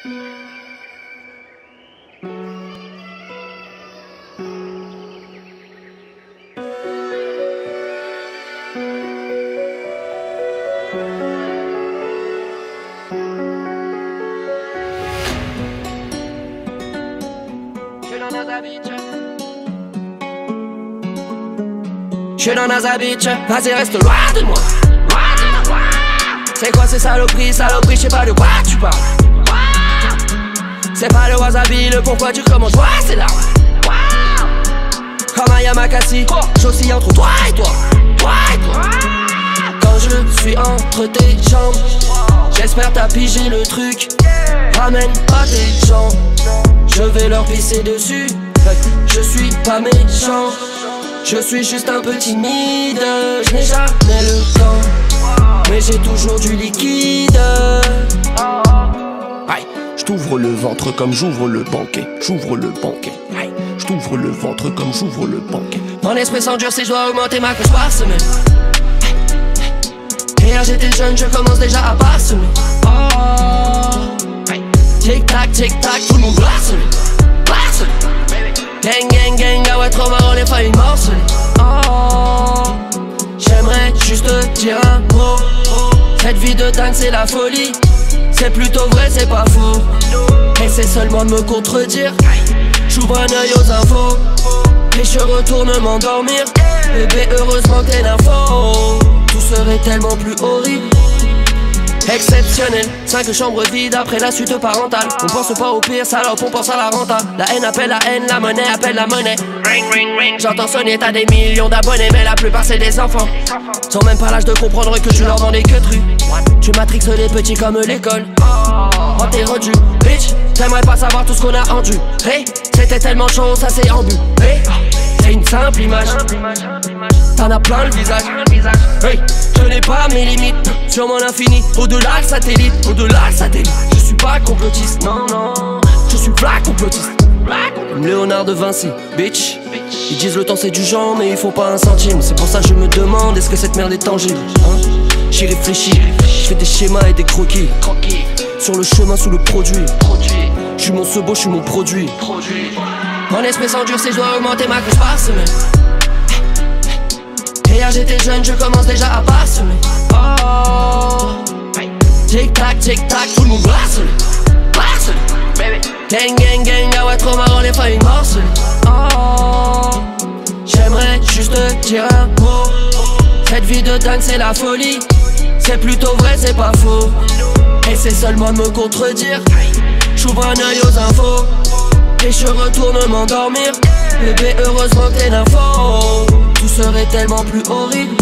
Je suis dans Naza Beach, vas-y reste loin de moi. C'est quoi ces saloperies, je sais pas de quoi tu parles. C'est pas le wasabi, le pourquoi tu commences, ouais c'est là. Comme un Yamakasi, j'oscille entre toi et toi. Quand je suis entre tes jambes, j'espère t'as pigé le truc. Ramène pas tes gens, je vais leur pisser dessus. Je suis pas méchant, je suis juste un peu timide. Je n'ai jamais le temps, mais j'ai toujours du liquide. Aïe, je t'ouvre le ventre comme j'ouvre le banquet. J'ouvre le banquet. Aïe, je t'ouvre le ventre comme j'ouvre le banquet. Mon esprit s'endurcit, je dois augmenter ma couche par semaine. Hier j'étais jeune, je commence déjà à passer. Tic tac, tout le monde harcelé. Gang, gang, gang, ah ouais trop marrant les failles morcelées. J'aimerais juste te dire un mot. Cette vie de dingue c'est la folie. C'est plutôt vrai, c'est pas faux. Et c'est seulement de me contredire. J'ouvre un œil aux infos et je retourne m'endormir. Bébé heureusement t'es l'info. Tout serait tellement plus horrible. Exceptionnel, 5 chambres vides après la suite parentale. On pense pas au pire, salope, on pense à la renta. La haine appelle la haine, la monnaie appelle la monnaie. Ring, ring, ring, j'entends sonner, t'as des millions d'abonnés. Mais la plupart c'est des enfants. Sans même pas l'âge de comprendre que tu leur vends des queues. Tu matrixes les petits comme l'école. Oh t'es rendu, bitch, t'aimerais pas savoir tout ce qu'on a rendu. Hey, c'était tellement chaud, ça c'est en but. Hey, c'est une simple image. T'en as plein le visage. Hey, je n'ai pas mes limites sur mon infini. Au-delà le satellite, Je suis pas complotiste, non, non. Je suis pas complotiste. Comme Léonard de Vinci, bitch. Ils disent le temps c'est du genre mais ils font pas un centime. C'est pour ça que je me demande est-ce que cette merde est tangible, hein? J'y réfléchis, je fais des schémas et des croquis. Sur le chemin sous le produit. Je suis mon sebot, je suis mon produit. Mon esprit s'endurcit, je dois augmenter ma couche par semaine. Hier j'étais jeune, je commence déjà à passer. Tic tac, tout le monde harcelé. Gang, gang, gang, ah ouais trop marrant les failles morcelées. J'aimerais juste te dire un mot. Cette vie de dingue c'est la folie. C'est plutôt vrai, c'est pas faux. Et c'est seulement de me contredire. J'ouvre un œil aux infos et je retourne m'endormir. Bébé heureusement t'es l'info. Tout serait tellement plus horrible.